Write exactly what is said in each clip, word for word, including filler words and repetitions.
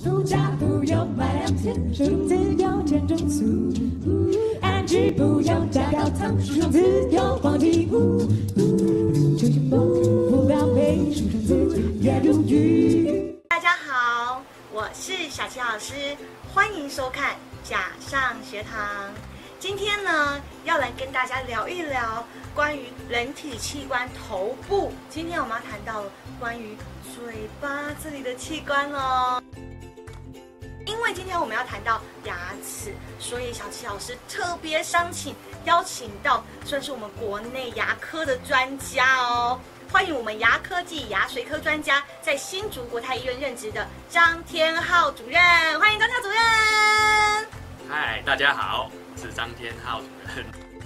出家不用买两千，数字有钱中俗。安居不用加高堂，数字有黄金屋。求仙梦，不标配，书生字也如玉。 大家好，我是小琪老师，欢迎收看甲上学堂。今天呢，要来跟大家聊一聊关于人体器官头部。今天我们要谈到关于嘴巴这里的器官哦。因为今天我们要谈到牙齿，所以小琪老师特别商请邀请到算是我们国内牙科的专家哦。欢迎我们牙科暨牙髓科专家，在新竹国泰医院任职的张天浩主任。欢迎张天浩主任。 嗨，大家好，我是张天浩主任。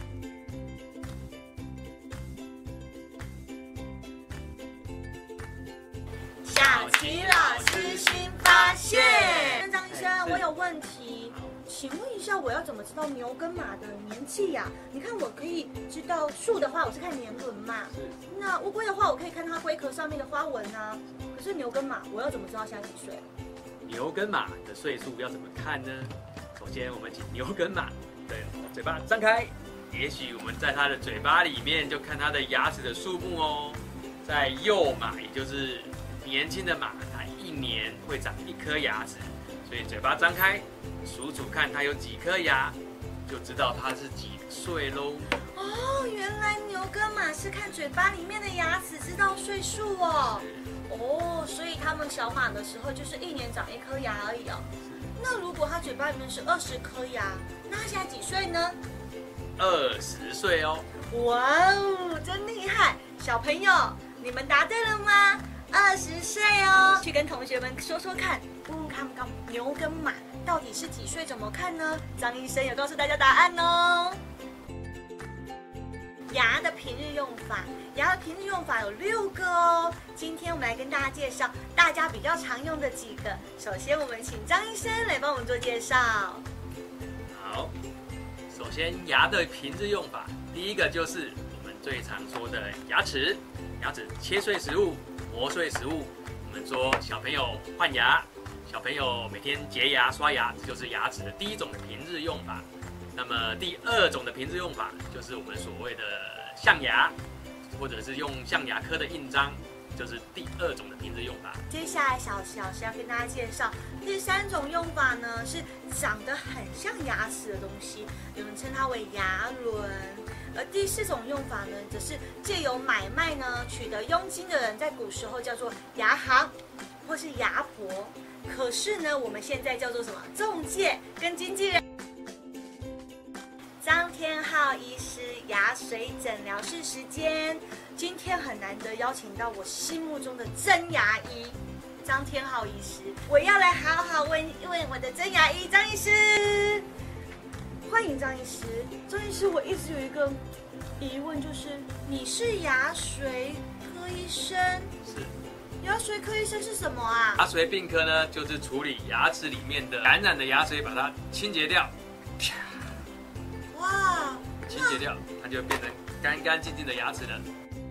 小琪老师新发现。张医生，我有问题，请问一下，我要怎么知道牛跟马的年纪呀、啊？你看，我可以知道树的话，我是看年轮嘛。那乌龟的话，我可以看它龟壳上面的花纹啊。可是牛跟马，我要怎么知道现在几岁？ 牛跟马的岁数要怎么看呢？首先，我们请牛跟马，对，嘴巴张开，也许我们在它的嘴巴里面就看它的牙齿的数目哦。在幼马，也就是年轻的马，它一年会长一颗牙齿，所以嘴巴张开，数数看它有几颗牙，就知道它是几岁喽。 哦，原来牛跟马是看嘴巴里面的牙齿知道岁数哦。哦，所以它们小马的时候就是一年长一颗牙而已哦。那如果它嘴巴里面是二十颗牙，那它现在几岁呢？ 二十岁哦。 哇哦，真厉害！小朋友，你们答对了吗？二十岁哦，去跟同学们说说看，问问看看牛跟马到底是几岁？怎么看呢？张医生有告诉大家答案哦。牙的平日用法，牙的平日用法有六个哦。今天我们来跟大家介绍大家比较常用的几个。首先，我们请张医生来帮我们做介绍。 好，首先牙的平日用法，第一个就是我们最常说的牙齿，牙齿切碎食物。磨碎食物，我们说小朋友换牙，小朋友每天洁牙刷牙，这就是牙齿的第一种平日用法。那么第二种的平日用法，就是我们所谓的象牙，或者是用象牙科的印章，就是第二种的平日用法。 接下来小琪老师要跟大家介绍第三种用法呢，是长得很像牙齿的东西，有人称它为牙轮。而第四种用法呢，则是借由买卖呢取得佣金的人，在古时候叫做牙行或是牙婆。可是呢，我们现在叫做什么？中介跟经纪人。张天浩医师牙髓诊疗室时间，今天很难得邀请到我心目中的真牙医张天浩医师，我要来好好问一问我的真牙医张医师。欢迎张医师，张医师，我一直有一个疑问，就是你是牙髓科医生？ 是。 牙髓科医生是什么啊？ 牙髓病科呢，就是处理牙齿里面的感染的牙髓，把它清洁掉。啪！ 哇！ 清洁掉，它就变成干干净净的牙齿了。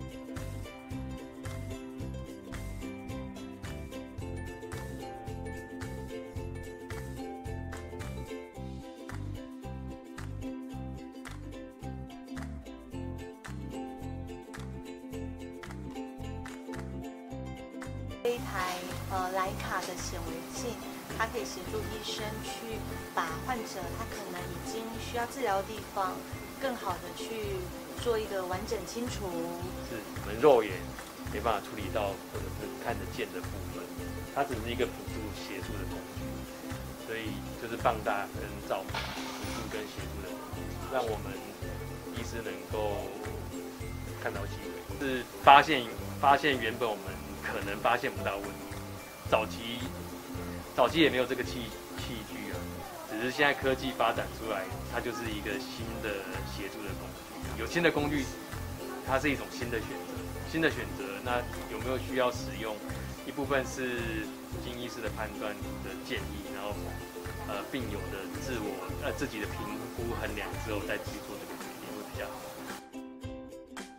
这一台呃徕卡的显微镜，它可以协助医生去把患者他可能已经需要治疗的地方，更好的去做一个完整清除。 是我们肉眼没办法处理到或者是看得见的部分，它只是一个辅助协助的工具，所以就是放大跟照辅助跟协助的工具，让我们医师能够看到细微，是发现发现原本我们可能发现不到问题。早期早期也没有这个器器具啊，只是现在科技发展出来，它就是一个新的协助的工具。有新的工具，它是一种新的选择，新的选择，那有没有需要使用？一部分是经医师的判断的建议，然后呃病友的自我呃自己的评估衡量之后再去做这个决定会比较好。 那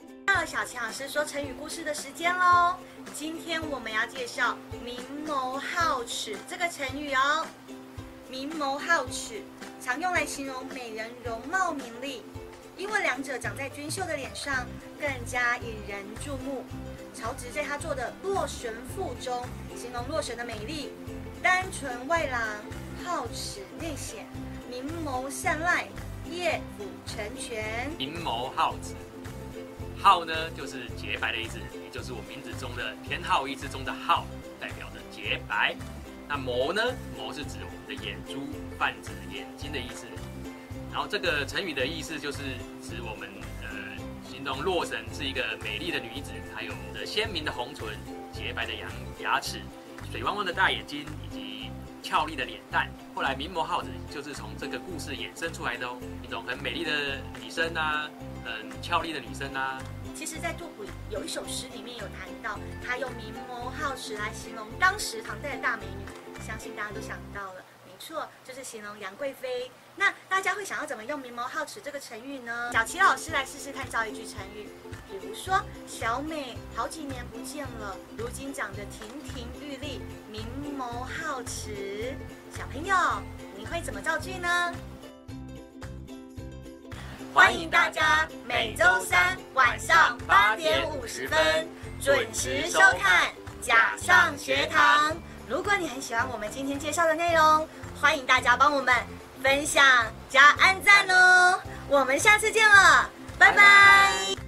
到小琪老师说成语故事的时间喽。今天我们要介绍明眸皓齿这个成语哦。明眸皓齿常用来形容美人容貌明丽，因为两者长在君秀的脸上，更加引人注目。曹植在他做的《洛神赋》中，形容洛神的美丽，单纯外朗，皓齿内显，明眸善睐，业辅成全。 明眸皓齿，皓呢就是洁白的意思，也就是我名字中的天皓一之中的皓，代表着洁白。那眸呢，眸是指我们的眼珠，泛指眼睛的意思。然后这个成语的意思就是指我们呃形容洛神是一个美丽的女子，她有着鲜明的红唇、洁白的牙牙齿、水汪汪的大眼睛以及俏丽的脸蛋。后来明眸皓齿就是从这个故事衍生出来的哦，一种很美丽的女生啊，很俏丽的女生啊。 其实，在杜甫有一首诗里面有谈到，他用明眸皓齿来形容当时唐代的大美女，相信大家都想到了，没错，就是形容杨贵妃。那大家会想要怎么用明眸皓齿这个成语呢？小琪老师来试试看造一句成语，比如说小美好几年不见了，如今长得亭亭玉立，明眸皓齿。小朋友，你会怎么造句呢？欢迎大家每周三晚上八点五十分准时收看甲上学堂。如果你很喜欢我们今天介绍的内容，欢迎大家帮我们分享加按赞哦。我们下次见了，拜拜。